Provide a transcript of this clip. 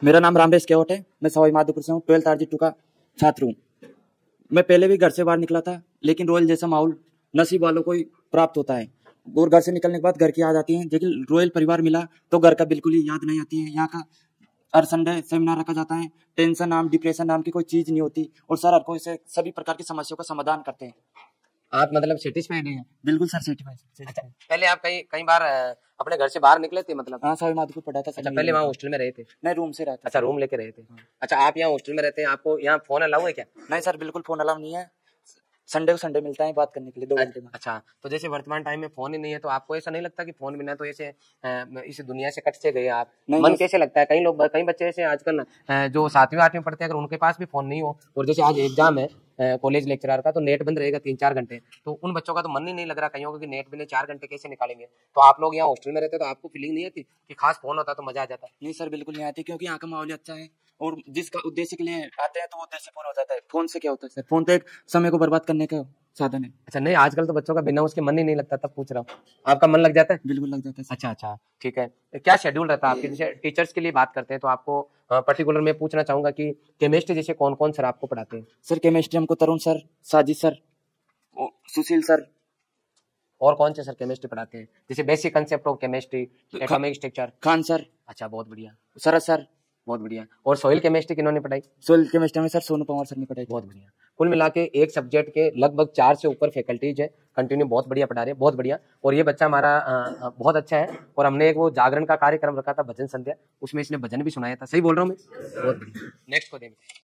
मेरा नाम रामरेश केवट है। मैं सवाई माधोपुर से हूँ। 12th RG2 का छात्र हूँ। मैं पहले भी घर से बाहर निकला था, लेकिन रॉयल जैसा माहौल नसीब वालों को ही प्राप्त होता है। और घर से निकलने के बाद घर की याद आती है, लेकिन रॉयल परिवार मिला तो घर का बिल्कुल ही याद नहीं आती है। यहाँ का हर संडे सेमिनार रखा जाता है। टेंशन नाम, डिप्रेशन नाम की कोई चीज नहीं होती और सर हर कोई से सभी प्रकार की समस्याओं का समाधान करते हैं। आप मतलब सेटिस्फाइड हैं? बिल्कुल सर, सेटिस्फाइड। अच्छा, पहले आप कई कई बार अपने घर से बाहर निकले थे मतलब? हाँ, सवाई माधोपुर पढ़ा था। अच्छा, पहले वहाँ हॉस्टल में रहे थे? नहीं, रूम से रहता। अच्छा, रूम लेके रहे थे। अच्छा, आप यहाँ हॉस्टल में रहते हैं, आपको यहाँ फोन अलाउ है क्या? नहीं सर, बिल्कुल फोन अलाउ नहीं है। संडे को संडे मिलता है बात करने के लिए 2 घंटे में। अच्छा, तो जैसे वर्तमान टाइम में फोन ही नहीं है, तो आपको ऐसा नहीं लगता कि फोन बिना तो ऐसे इस दुनिया से कट से गए आप? मन कैसे लगता है? कई बच्चे ऐसे आजकल जो 7वीं 8वीं पढ़ते हैं, अगर उनके पास भी फोन नहीं हो और जैसे आज एग्जाम है कॉलेज लेक्चरर का, तो नेट बंद रहेगा 3-4 घंटे, तो उन बच्चों का तो मन ही नहीं लग रहा कहीं होगा कि नेट बिना 4 घंटे कैसे निकालेंगे। तो आप लोग यहाँ हॉस्टल में रहते तो आपको फीलिंग नहीं आती कि खास फोन होता तो मजा आ जाता? नहीं सर, बिल्कुल नहीं आती, क्योंकि यहाँ का माहौल अच्छा है और जिसका उद्देश्य के लिए आते हैं तो वो उद्देश्य पूरा हो जाता है। फोन से क्या होता है सर? फोन तो एक समय को बर्बाद करने का साधन है। अच्छा, नहीं आजकल तो बच्चों का बिना उसके मन ही नहीं लगता, तब पूछ रहा हूँ। आपका मन लग जाता है? बिल्कुल लग जाता है सर। अच्छा अच्छा, ठीक है। क्या शेड्यूल रहता है आपके? जैसे टीचर्स के लिए बात करते हैं तो आपको पर्टिकुलर मैं पूछना चाहूंगा कि केमिस्ट्री जैसे कौन कौन सर आपको पढ़ाते हैं? सर केमिस्ट्री हमको Tarun sir, Sajid sir, Sushil sir. और कौन से सर केमिस्ट्री पढ़ाते हैं? जैसे basic concept of chemistry, atomic structure? Khan sir. अच्छा, बहुत बढ़िया। शरद सर। बहुत बढ़िया। और सॉइल केमिस्ट्री किन्होंने पढ़ाई? सॉइल केमिस्ट्री में सर सोनू पवार सर ने पढ़ाई। बहुत बढ़िया। कुल मिला के एक सब्जेक्ट के लगभग 4 से ऊपर फैकल्टीज है, कंटिन्यू बहुत बढ़िया पढ़ा रहे हैं, बहुत बढ़िया। और ये बच्चा हमारा बहुत अच्छा है। और हमने एक वो जागरण का कार्यक्रम रखा था, भजन संध्या, उसमें इसने भजन भी सुनाया था। सही बोल रहा हूँ मैं? बहुत बढ़िया। नेक्स्ट को दे।